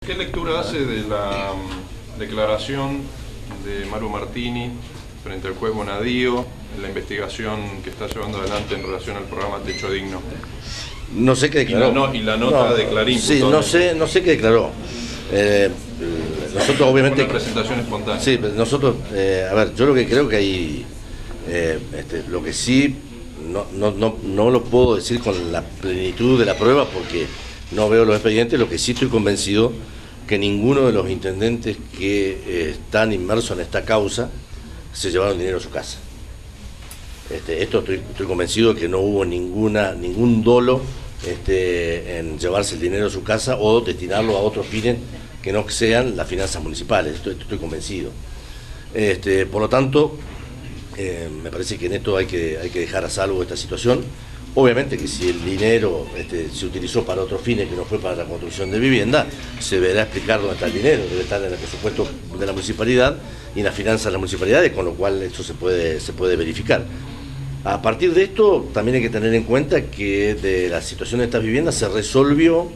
¿Qué lectura hace de la declaración de Maru Martini frente al juez Bonadío en la investigación que está llevando adelante en relación al programa Techo Digno? No sé qué declaró. Y la nota de Clarín. Sí, no sé qué declaró. Nosotros obviamente... Una presentación espontánea. Sí, nosotros, a ver, yo lo que creo que hay, lo que sí, no lo puedo decir con la plenitud de la prueba porque no veo los expedientes, lo que sí estoy convencido que ninguno de los intendentes que están inmersos en esta causa se llevaron dinero a su casa. Esto estoy convencido de que no hubo ningún dolo en llevarse el dinero a su casa o destinarlo a otros fines que no sean las finanzas municipales. Estoy convencido. Por lo tanto, me parece que en esto hay que dejar a salvo esta situación. Obviamente que si el dinero se utilizó para otros fines que no fue para la construcción de vivienda, se deberá explicar dónde está el dinero, debe estar en el presupuesto de la municipalidad y en las finanzas de las municipalidades, con lo cual esto se puede verificar. A partir de esto, también hay que tener en cuenta que de la situación de estas viviendas se resolvió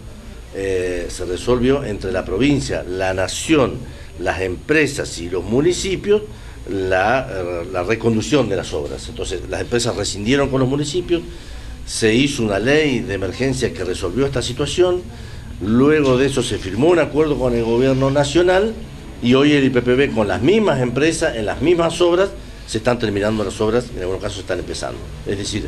entre la provincia, la nación, las empresas y los municipios la reconducción de las obras. Entonces, las empresas rescindieron con los municipios, se hizo una ley de emergencia que resolvió esta situación, luego de eso se firmó un acuerdo con el gobierno nacional y hoy el IPPB con las mismas empresas, en las mismas obras, se están terminando las obras, en algunos casos se están empezando. Es decir,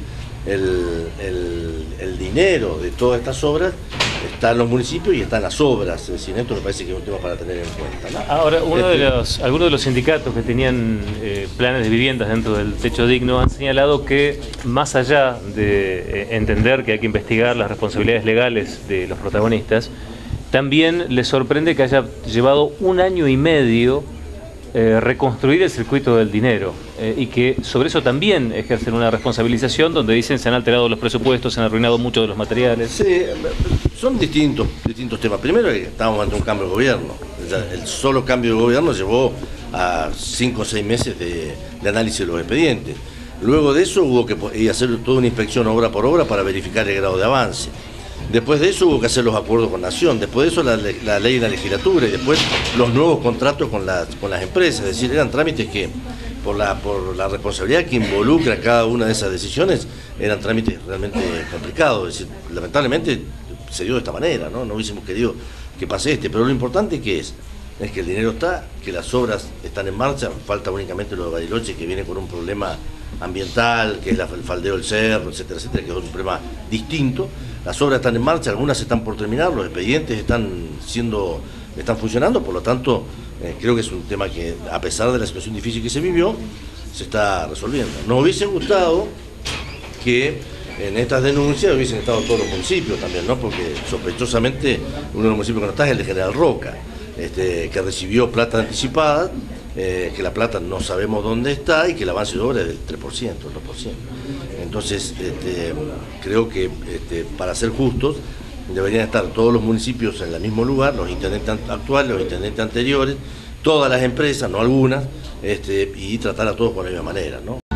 el dinero de todas estas obras está en los municipios y está en las obras. Es decir, esto me parece que es un tema para tener en cuenta, ¿no? Ahora, algunos de los sindicatos que tenían planes de viviendas dentro del Techo Digno han señalado que, más allá de entender que hay que investigar las responsabilidades legales de los protagonistas, también les sorprende que haya llevado 1 año y medio reconstruir el circuito del dinero y que sobre eso también ejercen una responsabilización donde dicen se han alterado los presupuestos, se han arruinado muchos de los materiales. Sí, son distintos temas. Primero estábamos ante un cambio de gobierno. El solo cambio de gobierno llevó a 5 o 6 meses de análisis de los expedientes. Luego de eso hubo que hacer toda una inspección obra por obra para verificar el grado de avance. Después de eso hubo que hacer los acuerdos con Nación, después de eso la ley de la legislatura y después los nuevos contratos con las empresas. Es decir, eran trámites que, por la responsabilidad que involucra cada una de esas decisiones, eran trámites realmente complicados. Es decir, lamentablemente se dio de esta manera, ¿no? No hubiésemos querido que pase pero lo importante que es que el dinero está, que las obras están en marcha, falta únicamente lo de Bariloche, que viene con un problema ambiental, que es el faldeo del cerro, etcétera, etcétera, que es un problema distinto. Las obras están en marcha, algunas están por terminar, los expedientes están funcionando, por lo tanto, creo que es un tema que, a pesar de la situación difícil que se vivió, se está resolviendo. Nos hubiese gustado que en estas denuncias hubiesen estado todos los municipios también, ¿no? Porque sospechosamente uno de los municipios que no está es el de General Roca, que recibió plata anticipada, que la plata no sabemos dónde está y que el avance de obra es del 3%, el 2%. Entonces, creo que para ser justos deberían estar todos los municipios en el mismo lugar, los intendentes actuales, los intendentes anteriores, todas las empresas, no algunas, y tratar a todos con la misma manera, ¿no?